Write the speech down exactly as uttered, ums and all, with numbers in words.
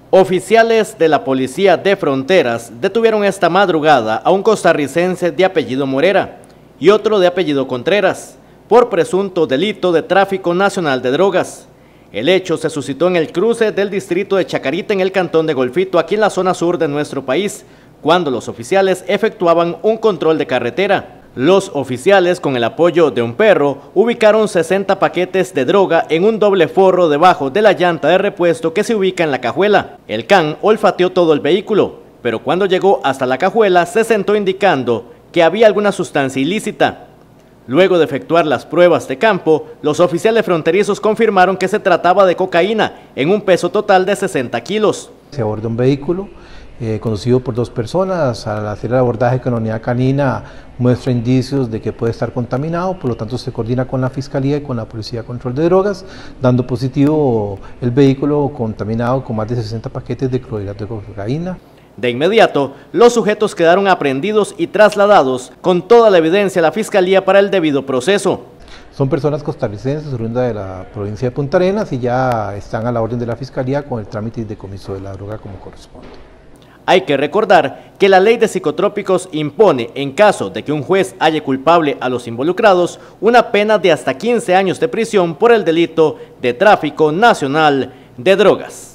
Oficiales de la Policía de Fronteras detuvieron esta madrugada a un costarricense de apellido Morera y otro de apellido Contreras por presunto delito de tráfico nacional de drogas. El hecho se suscitó en el cruce del distrito de Chacarita en el cantón de Golfito, aquí en la zona sur de nuestro país, cuando los oficiales efectuaban un control de carretera. Los oficiales, con el apoyo de un perro, ubicaron sesenta paquetes de droga en un doble forro debajo de la llanta de repuesto que se ubica en la cajuela. El can olfateó todo el vehículo, pero cuando llegó hasta la cajuela se sentó indicando que había alguna sustancia ilícita. Luego de efectuar las pruebas de campo, los oficiales fronterizos confirmaron que se trataba de cocaína en un peso total de sesenta kilos. Se aborda un vehículo eh, conducido por dos personas. Al hacer el abordaje con la unidad canina muestra indicios de que puede estar contaminado, por lo tanto se coordina con la Fiscalía y con la Policía de Control de Drogas, dando positivo el vehículo contaminado con más de sesenta paquetes de clorhidrato de cocaína. De inmediato, los sujetos quedaron aprehendidos y trasladados con toda la evidencia a la Fiscalía para el debido proceso. Son personas costarricenses oriundas de la provincia de Punta Arenas y ya están a la orden de la Fiscalía con el trámite y decomiso de la droga como corresponde. Hay que recordar que la ley de psicotrópicos impone, en caso de que un juez halle culpable a los involucrados, una pena de hasta quince años de prisión por el delito de tráfico nacional de drogas.